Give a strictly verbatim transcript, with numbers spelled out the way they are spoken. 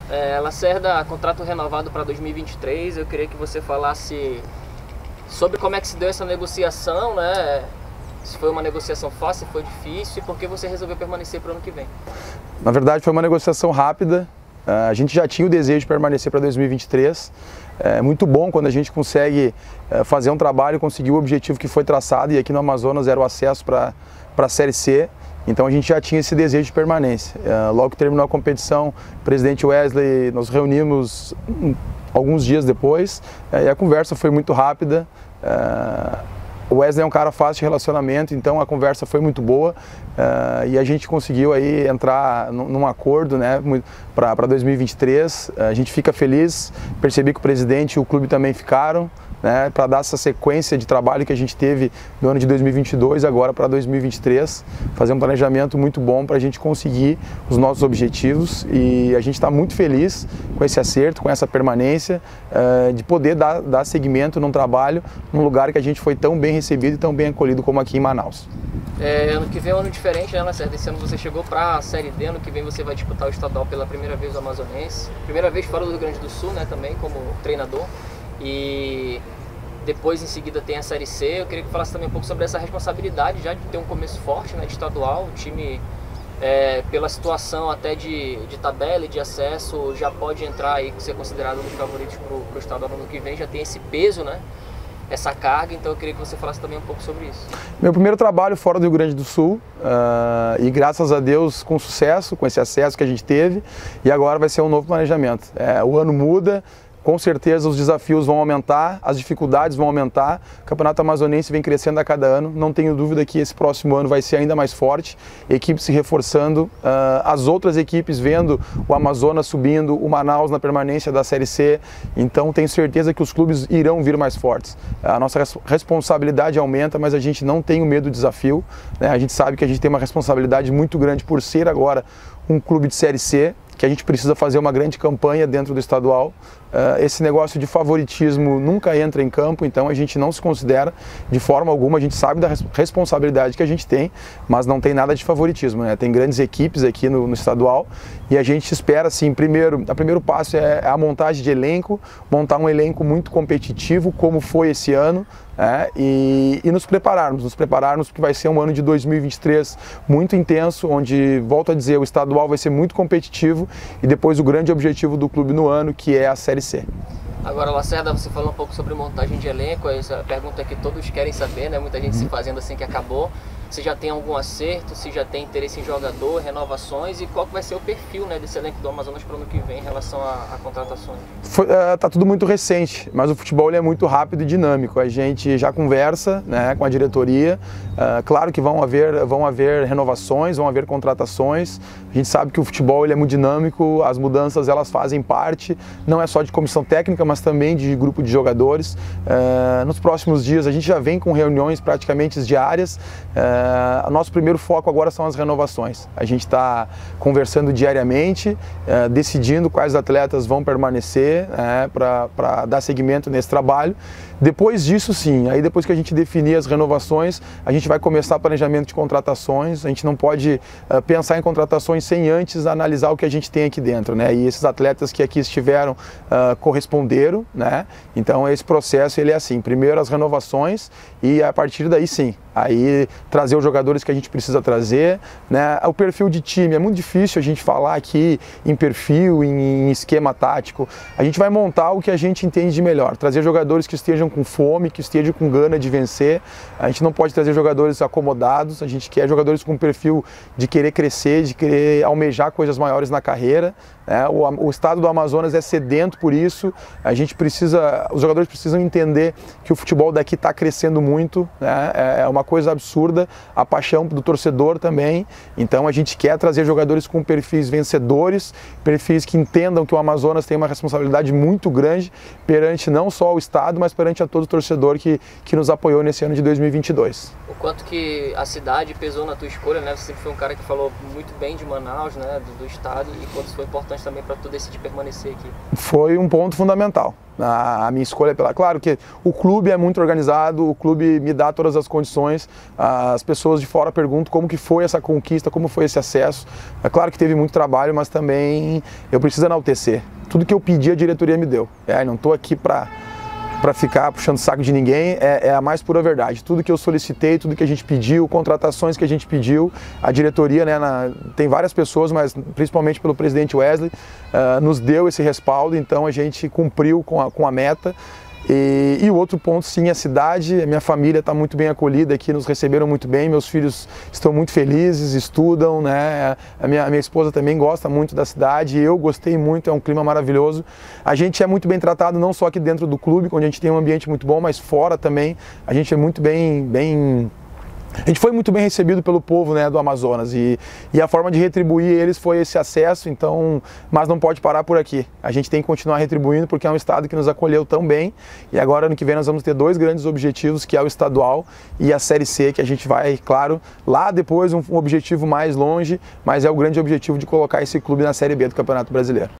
É, Lacerda, contrato renovado para dois mil e vinte e três, eu queria que você falasse sobre como é que se deu essa negociação, né? Se foi uma negociação fácil, se foi difícil e por que você resolveu permanecer para o ano que vem? Na verdade foi uma negociação rápida, a gente já tinha o desejo de permanecer para dois mil e vinte e três, é muito bom quando a gente consegue fazer um trabalho e conseguir o objetivo que foi traçado, e aqui no Amazonas era o acesso para a Série C. Então a gente já tinha esse desejo de permanência. Logo que terminou a competição, o presidente Wesley, nos reunimos alguns dias depois e a conversa foi muito rápida. O Wesley é um cara fácil de relacionamento, então a conversa foi muito boa e a gente conseguiu aí entrar num acordo, né, para dois mil e vinte e três. A gente fica feliz, percebi que o presidente e o clube também ficaram, né, para dar essa sequência de trabalho que a gente teve no ano de dois mil e vinte e dois, agora para dois mil e vinte e três, fazer um planejamento muito bom para a gente conseguir os nossos objetivos, e a gente está muito feliz com esse acerto, com essa permanência, uh, de poder dar, dar seguimento num trabalho, num lugar que a gente foi tão bem recebido e tão bem acolhido como aqui em Manaus. É, ano que vem é um ano diferente, né, Lacerda? Esse ano você chegou para a Série D, ano que vem você vai disputar o estadual pela primeira vez do Amazonense, primeira vez fora do Rio Grande do Sul, né, também como treinador. E depois em seguida tem a Série C. Eu queria que falasse também um pouco sobre essa responsabilidade já de ter um começo forte, né, de estadual. O time, é, pela situação até de, de tabela e de acesso, já pode entrar aí, ser considerado um dos favoritos para o estadual no ano que vem, já tem esse peso, né, essa carga. Então eu queria que você falasse também um pouco sobre isso. Meu primeiro trabalho fora do Rio Grande do Sul, uh, e graças a Deus com sucesso, com esse acesso que a gente teve, e agora vai ser um novo planejamento. É, o ano muda, com certeza os desafios vão aumentar, as dificuldades vão aumentar, o Campeonato Amazonense vem crescendo a cada ano, não tenho dúvida que esse próximo ano vai ser ainda mais forte, equipes se reforçando, uh, as outras equipes vendo o Amazonas subindo, o Manaus na permanência da Série C, então tenho certeza que os clubes irão vir mais fortes. A nossa responsabilidade aumenta, mas a gente não tem o medo do desafio, né? A gente sabe que a gente tem uma responsabilidade muito grande por ser agora um clube de Série C, que a gente precisa fazer uma grande campanha dentro do estadual. Uh, esse negócio de favoritismo nunca entra em campo, então a gente não se considera de forma alguma, a gente sabe da res responsabilidade que a gente tem, mas não tem nada de favoritismo, né? Tem grandes equipes aqui no, no estadual e a gente espera, assim, primeiro, o primeiro passo é a montagem de elenco, montar um elenco muito competitivo, como foi esse ano, é, e, e nos prepararmos, nos prepararmos porque vai ser um ano de dois mil e vinte e três muito intenso, onde, volto a dizer, o estadual vai ser muito competitivo e depois o grande objetivo do clube no ano, que é a Série C. Agora, Lacerda, você falou um pouco sobre montagem de elenco, essa pergunta que todos querem saber, né? Muita gente se fazendo assim que acabou. Se já tem algum acerto, se já tem interesse em jogador, renovações, e qual que vai ser o perfil, né, desse elenco do Amazonas para o ano que vem em relação a, a contratações? Foi, uh, tá tudo muito recente, mas o futebol ele é muito rápido e dinâmico. A gente já conversa, né, com a diretoria. Uh, claro que vão haver, vão haver renovações, vão haver contratações. A gente sabe que o futebol ele é muito dinâmico, as mudanças elas fazem parte, não é só de comissão técnica, mas também de grupo de jogadores. Uh, nos próximos dias a gente já vem com reuniões praticamente diárias. Uh, Uh, nosso primeiro foco agora são as renovações. A gente está conversando diariamente, uh, decidindo quais atletas vão permanecer, uh, para dar seguimento nesse trabalho. Depois disso, sim, aí depois que a gente definir as renovações, a gente vai começar o planejamento de contratações. A gente não pode uh, pensar em contratações sem antes analisar o que a gente tem aqui dentro, né? E esses atletas que aqui estiveram uh, corresponderam, né? Então esse processo ele é assim, primeiro as renovações e a partir daí sim, aí trazer os jogadores que a gente precisa trazer, né? O perfil de time, é muito difícil a gente falar aqui em perfil, em esquema tático. A gente vai montar o que a gente entende de melhor, trazer jogadores que estejam com fome, que estejam com gana de vencer. A gente não pode trazer jogadores acomodados, a gente quer jogadores com perfil de querer crescer, de querer almejar coisas maiores na carreira. É, o, o estado do Amazonas é sedento por isso, a gente precisa, os jogadores precisam entender que o futebol daqui está crescendo muito, né? É uma coisa absurda, a paixão do torcedor também, então a gente quer trazer jogadores com perfis vencedores, perfis que entendam que o Amazonas tem uma responsabilidade muito grande perante não só o estado, mas perante a todo o torcedor que, que nos apoiou nesse ano de dois mil e vinte e dois. O quanto que a cidade pesou na tua escolha, né? Você sempre foi um cara que falou muito bem de Manaus, né? do, do estado, e quanto isso foi importante condições também para tu decidir permanecer aqui? Foi um ponto fundamental. A, a minha escolha pela... Claro que o clube é muito organizado, o clube me dá todas as condições, as pessoas de fora perguntam como que foi essa conquista, como foi esse acesso. É claro que teve muito trabalho, mas também eu preciso enaltecer. Tudo que eu pedi a diretoria me deu. É, não estou aqui para... para ficar puxando saco de ninguém, é, é a mais pura verdade. Tudo que eu solicitei, tudo que a gente pediu, contratações que a gente pediu, a diretoria, né, na, tem várias pessoas, mas principalmente pelo presidente Wesley, uh, nos deu esse respaldo, então a gente cumpriu com a, com a meta. E, e o outro ponto, sim, a cidade, a minha família está muito bem acolhida aqui, nos receberam muito bem, meus filhos estão muito felizes, estudam, né? A minha, a minha esposa também gosta muito da cidade, eu gostei muito, é um clima maravilhoso. A gente é muito bem tratado, não só aqui dentro do clube, onde a gente tem um ambiente muito bom, mas fora também, a gente é muito bem... bem A gente foi muito bem recebido pelo povo, né, do Amazonas e, e a forma de retribuir eles foi esse acesso, então, mas não pode parar por aqui. A gente tem que continuar retribuindo porque é um estado que nos acolheu tão bem e agora ano que vem nós vamos ter dois grandes objetivos, que é o estadual e a Série C, que a gente vai, claro, lá depois um, um objetivo mais longe, mas é o grande objetivo de colocar esse clube na Série B do Campeonato Brasileiro.